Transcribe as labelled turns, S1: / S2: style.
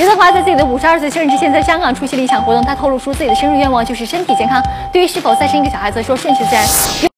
S1: 刘德华在自己的52岁生日之前，在香港出席了一场活动，他透露出自己的生日愿望就是身体健康。对于是否再生一个小孩子说顺其自然。